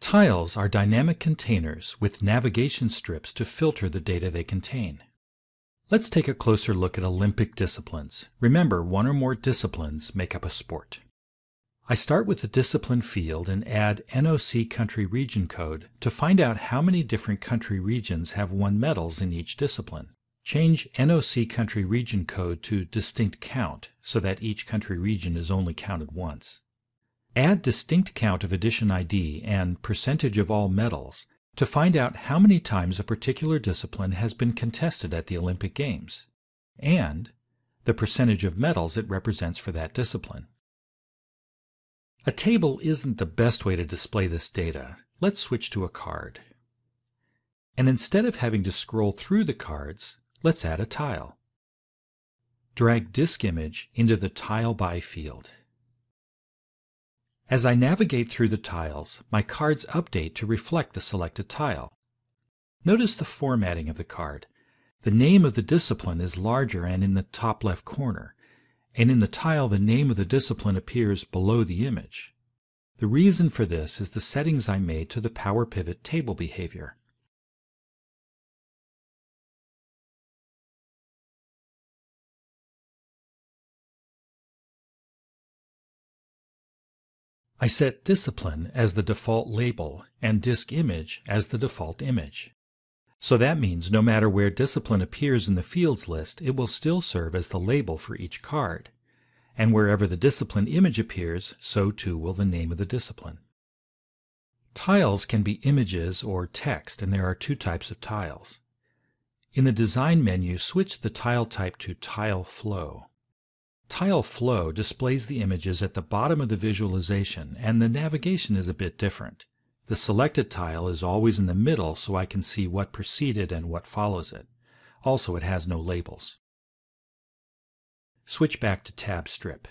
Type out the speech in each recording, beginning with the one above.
Tiles are dynamic containers with navigation strips to filter the data they contain. Let's take a closer look at Olympic disciplines. Remember, one or more disciplines make up a sport. I start with the discipline field and add NOC country region code to find out how many different country regions have won medals in each discipline. Change NOC country region code to distinct count so that each country region is only counted once. Add distinct count of edition ID and percentage of all medals to find out how many times a particular discipline has been contested at the Olympic Games, and the percentage of medals it represents for that discipline. A table isn't the best way to display this data. Let's switch to a card. And instead of having to scroll through the cards, let's add a tile. Drag disk image into the Tile By field. As I navigate through the tiles, my cards update to reflect the selected tile. Notice the formatting of the card. The name of the discipline is larger and in the top left corner, and in the tile the name of the discipline appears below the image. The reason for this is the settings I made to the Power Pivot table behavior. I set discipline as the default label and disk image as the default image. So that means no matter where discipline appears in the fields list, it will still serve as the label for each card. And wherever the discipline image appears, so too will the name of the discipline. Tiles can be images or text, and there are two types of tiles. In the Design menu, switch the tile type to Tile Flow. Tile Flow displays the images at the bottom of the visualization, and the navigation is a bit different. The selected tile is always in the middle so I can see what preceded and what follows it. Also, it has no labels. Switch back to Tab Strip.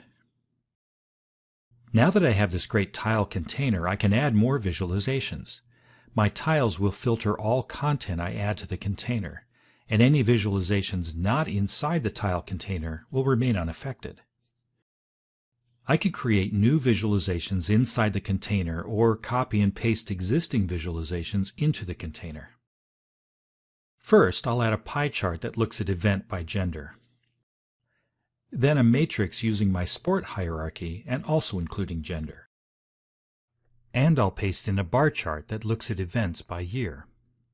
Now that I have this great tile container, I can add more visualizations. My tiles will filter all content I add to the container, and any visualizations not inside the tile container will remain unaffected. I could create new visualizations inside the container or copy and paste existing visualizations into the container. First, I'll add a pie chart that looks at event by gender. Then a matrix using my sport hierarchy and also including gender. And I'll paste in a bar chart that looks at events by year.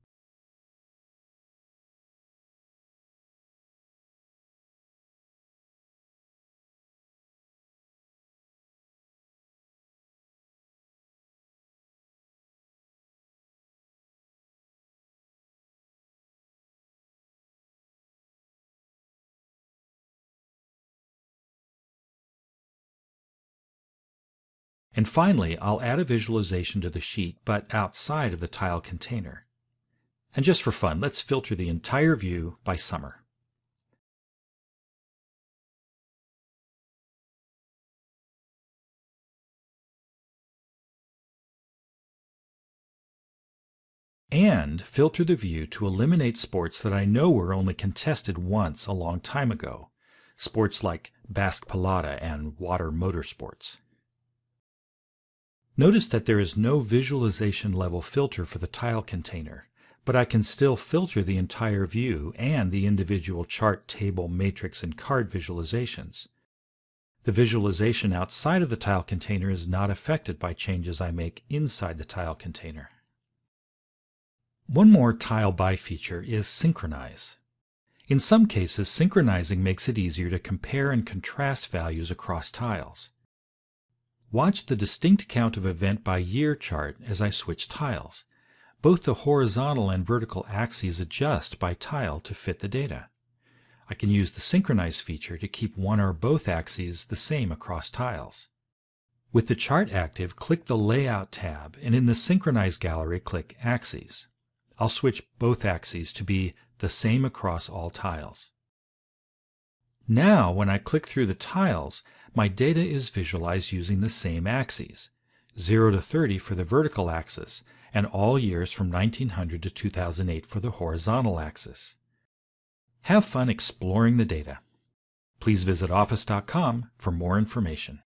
And finally, I'll add a visualization to the sheet, but outside of the tile container. And just for fun, let's filter the entire view by summer. And filter the view to eliminate sports that I know were only contested once a long time ago, sports like Basque Pelota and water motorsports. Notice that there is no visualization level filter for the tile container, but I can still filter the entire view and the individual chart, table, matrix, and card visualizations. The visualization outside of the tile container is not affected by changes I make inside the tile container. One more Tile By feature is Synchronize. In some cases, synchronizing makes it easier to compare and contrast values across tiles. Watch the distinct count of event by year chart as I switch tiles. Both the horizontal and vertical axes adjust by tile to fit the data. I can use the Synchronize feature to keep one or both axes the same across tiles. With the chart active, click the Layout tab, and in the Synchronize gallery, click Axes. I'll switch both axes to be the same across all tiles. Now, when I click through the tiles, my data is visualized using the same axes, 0 to 30 for the vertical axis, and all years from 1900 to 2008 for the horizontal axis. Have fun exploring the data. Please visit office.com for more information.